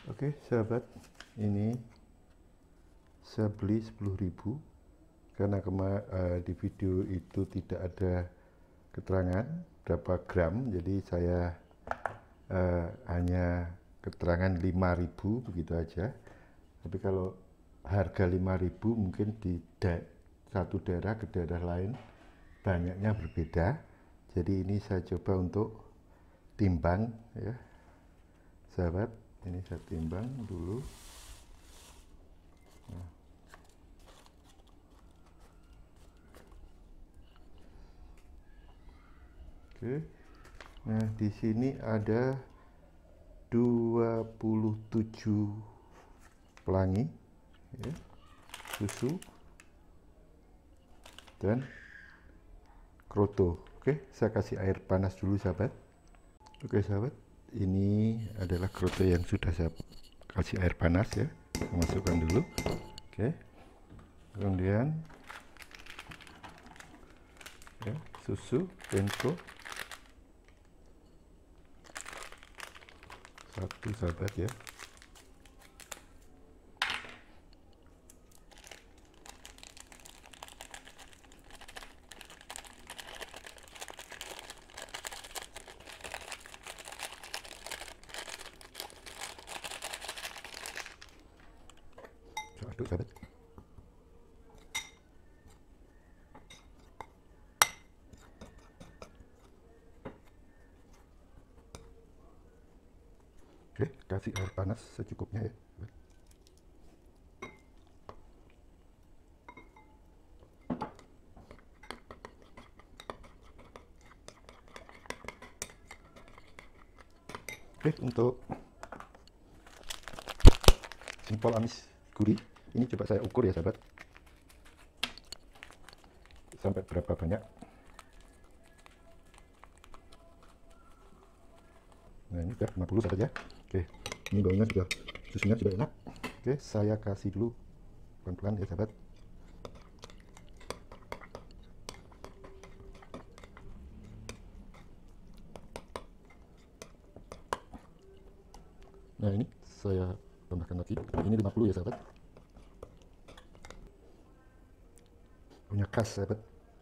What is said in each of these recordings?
Oke sahabat, ini saya beli 10.000 karena di video itu tidak ada keterangan berapa gram, jadi saya hanya keterangan 5.000 begitu aja. Tapi kalau harga 5.000 mungkin di satu daerah ke daerah lain banyaknya berbeda. Jadi ini saya coba untuk timbang ya sahabat. Ini saya timbang dulu. Nah. Oke. Nah, di sini ada 27 pelangi ya, susu dan kroto. Oke, saya kasih air panas dulu sahabat. Oke sahabat, ini adalah kroto yang sudah saya kasih air panas ya. Saya masukkan dulu. Oke. Kemudian ya, susu Penco satu sahabat ya. Aduk sahabat. Oke, kasih air panas secukupnya ya. Oke, untuk simpol amis gurih ini coba saya ukur ya sahabat, sampai berapa banyak. Nah ini udah 50 sahabat ya. Oke, ini baunya sudah, susunya sudah enak. Oke, saya kasih dulu pelan-pelan ya sahabat. Nah ini saya tambahkan lagi, ini 50 ya sahabat. Punya khas sahabat.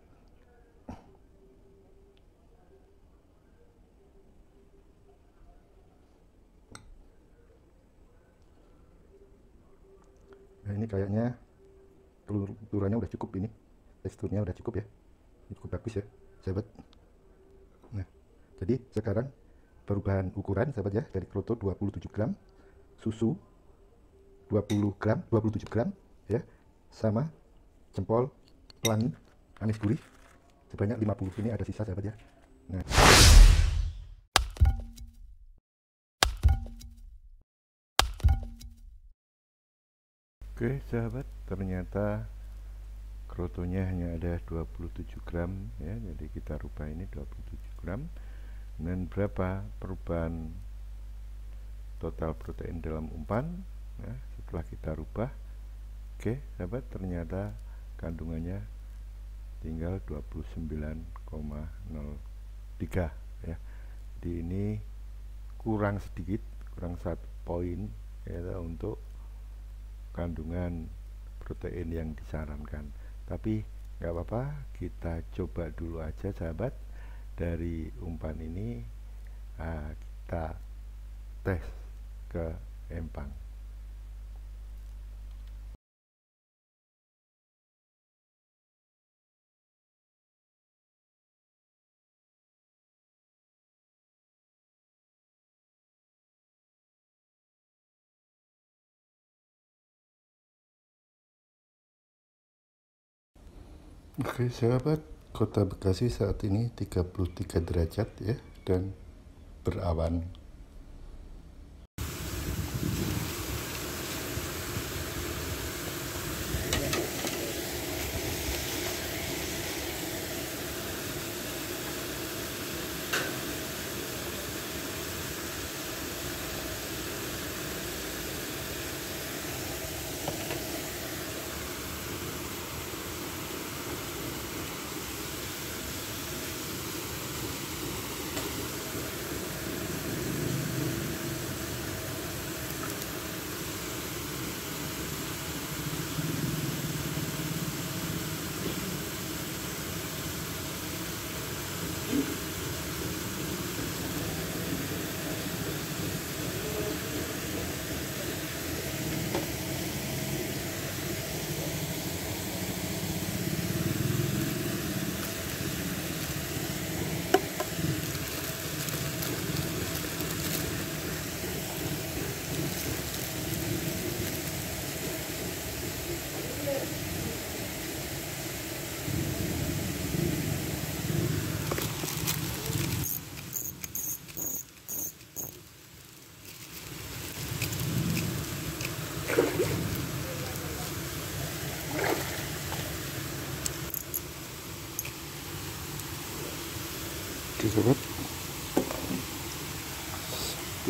Nah ini kayaknya kelurannya udah cukup, ini teksturnya udah cukup ya, ini cukup bagus ya sahabat. Nah jadi sekarang perubahan ukuran sahabat ya, dari kroto 27 gram, susu 20 gram, 27 gram ya, sama jempol pelangi anis gurih sebanyak 50. Ini ada sisa sahabat ya. Nah oke sahabat, ternyata krotonya hanya ada 27 gram ya, jadi kita rubah ini 27 gram. Dan berapa perubahan total protein dalam umpan ya, setelah kita rubah. Oke sahabat, ternyata kandungannya tinggal 29,03 ya. Jadi ini kurang sedikit, kurang 1 poin ya untuk kandungan protein yang disarankan. Tapi nggak apa-apa, kita coba dulu aja sahabat. Dari umpan ini kita tes ke empang. Oke sahabat, kota Bekasi saat ini 33 derajat ya, dan berawan.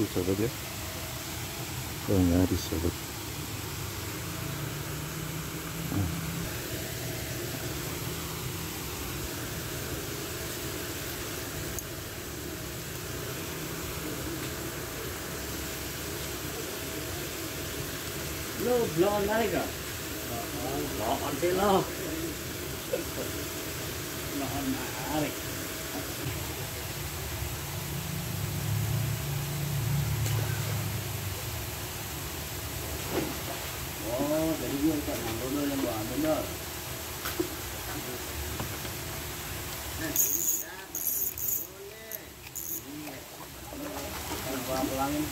sahabat ya, kolnya habis sahabat. Lo belum naik kan? Belum sih lo. Belum naik. Oh, jadi gue ikan dulu yang gua bener. Gua pulangin.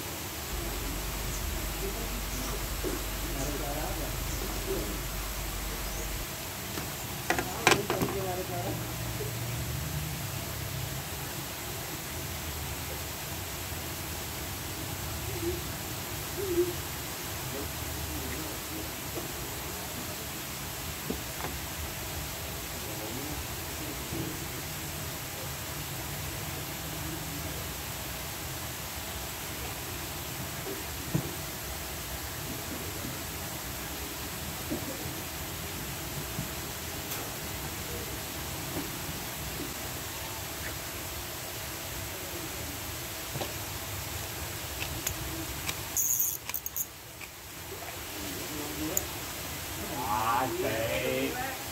Asik.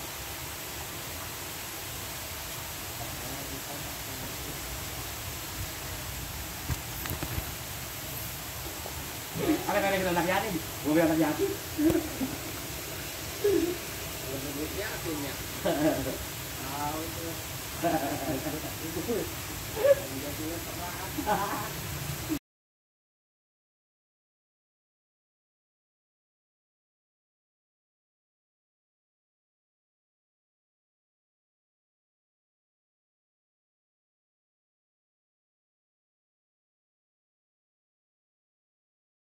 Ada kita anak yatim, gue anak yatim. Yatim ya. Tahu tuh.